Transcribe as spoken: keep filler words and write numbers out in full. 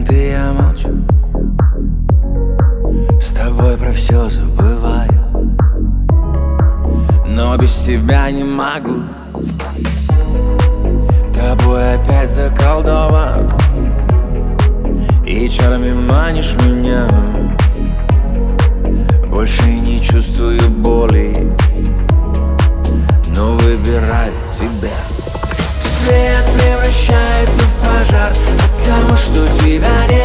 ты я молчу, с тобой про все забываю, но без тебя не могу. Тобой опять заколдован, и чарами манишь меня. Больше не чувствую боли, но выбираю тебя. Свет превращается в пожар, потому что тебя нет.